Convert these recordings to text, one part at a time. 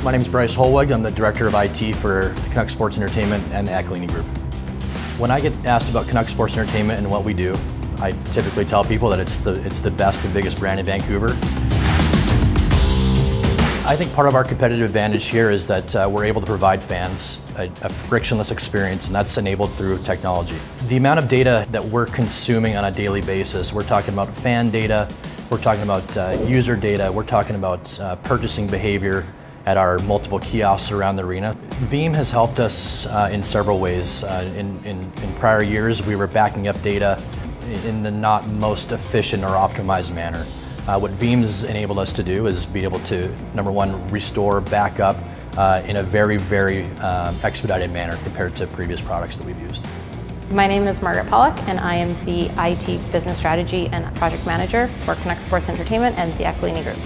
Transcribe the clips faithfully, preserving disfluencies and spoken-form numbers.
My name is Bryce Holweg. I'm the Director of I T for Canuck Sports Entertainment and the Equilini Group. When I get asked about Canuck Sports Entertainment and what we do, I typically tell people that it's the, it's the best and biggest brand in Vancouver. I think part of our competitive advantage here is that uh, we're able to provide fans a, a frictionless experience, and that's enabled through technology. The amount of data that we're consuming on a daily basis, we're talking about fan data, we're talking about uh, user data, we're talking about uh, purchasing behavior at our multiple kiosks around the arena. Veeam has helped us uh, in several ways. Uh, in, in, in prior years, we were backing up data in the not most efficient or optimized manner. Uh, what Veeam's enabled us to do is be able to, number one, restore, back up uh, in a very, very um, expedited manner compared to previous products that we've used. My name is Margaret Pollock, and I am the I T Business Strategy and Project Manager for Canuck Sports Entertainment and the Equilini Group.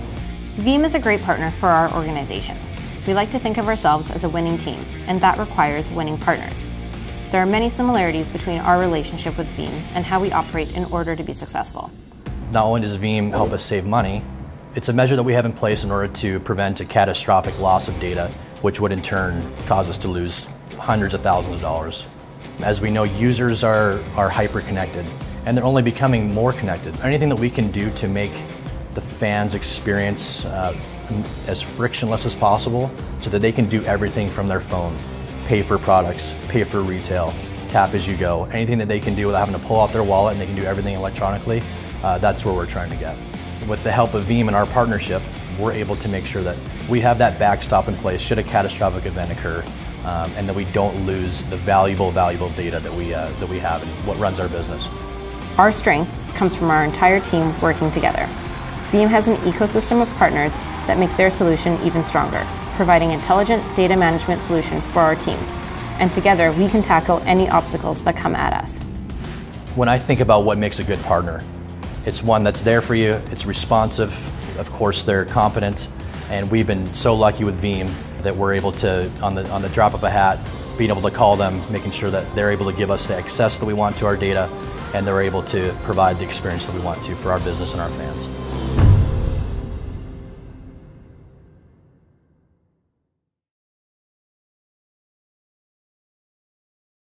Veeam is a great partner for our organization. We like to think of ourselves as a winning team, and that requires winning partners. There are many similarities between our relationship with Veeam and how we operate in order to be successful. Not only does Veeam help us save money, it's a measure that we have in place in order to prevent a catastrophic loss of data, which would in turn cause us to lose hundreds of thousands of dollars. As we know, users are, are hyper-connected, and they're only becoming more connected. Anything that we can do to make the fans' experience uh, as frictionless as possible so that they can do everything from their phone, pay for products, pay for retail, tap as you go, anything that they can do without having to pull out their wallet and they can do everything electronically. Uh, that's where we're trying to get. With the help of Veeam and our partnership, we're able to make sure that we have that backstop in place should a catastrophic event occur, um, and that we don't lose the valuable, valuable data that we, uh, that we have and what runs our business. Our strength comes from our entire team working together. Veeam has an ecosystem of partners that make their solution even stronger, providing intelligent data management solution for our team. And together, we can tackle any obstacles that come at us. When I think about what makes a good partner, it's one that's there for you, it's responsive, of course they're competent, and we've been so lucky with Veeam that we're able to, on the, on the drop of a hat, being able to call them, making sure that they're able to give us the access that we want to our data, and they're able to provide the experience that we want to for our business and our fans.